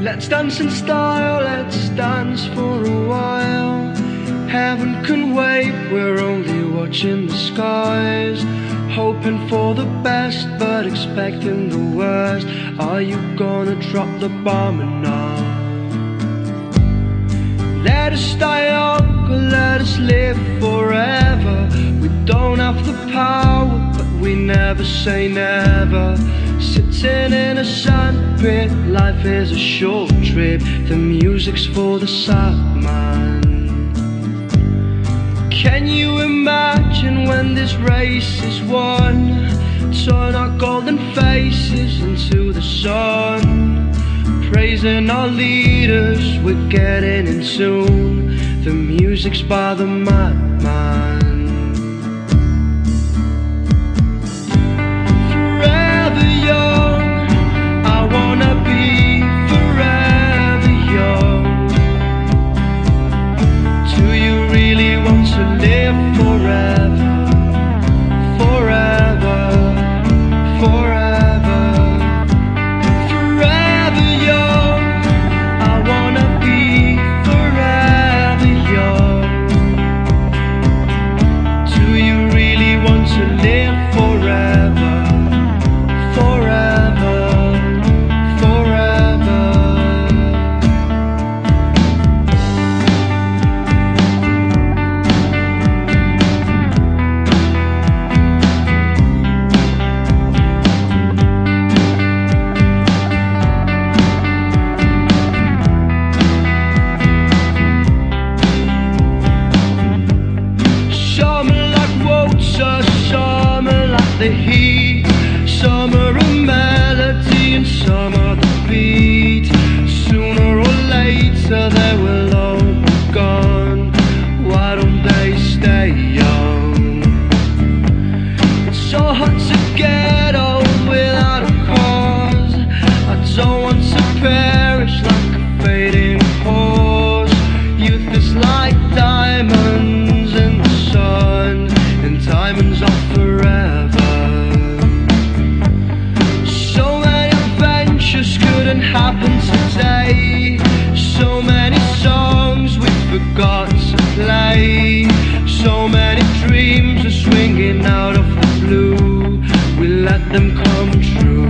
Let's dance in style, let's dance for a while. Heaven can wait, we're only watching the skies. Hoping for the best, but expecting the worst. Are you gonna drop the bomb or not? Let us die young, or let us live forever. We don't have the power, but we never say never. Sitting in a sandpit, life is a short trip. The music's for the sad man. Can you imagine when this race is won? Turn our golden faces into the sun. Praising our leaders, we're getting in tune. The music's by the madman. Forever young, I wanna be forever young. Do you really want to live forever? Forever, forever. Forever young, I wanna be forever young. Do you really want to live forever? Forever, forever. Summer like water, summer like the heat. Summer a melody and summer the beat. Sooner or later they will all be gone. Why don't they stay young? It's so hard to get old without a cause. I don't want to perish like a fading horse. Youth is like diamonds in the sun, and diamonds are forever. So many adventures couldn't happen today. So many songs we forgot to play. So many dreams are swinging out of the blue. We let them come true.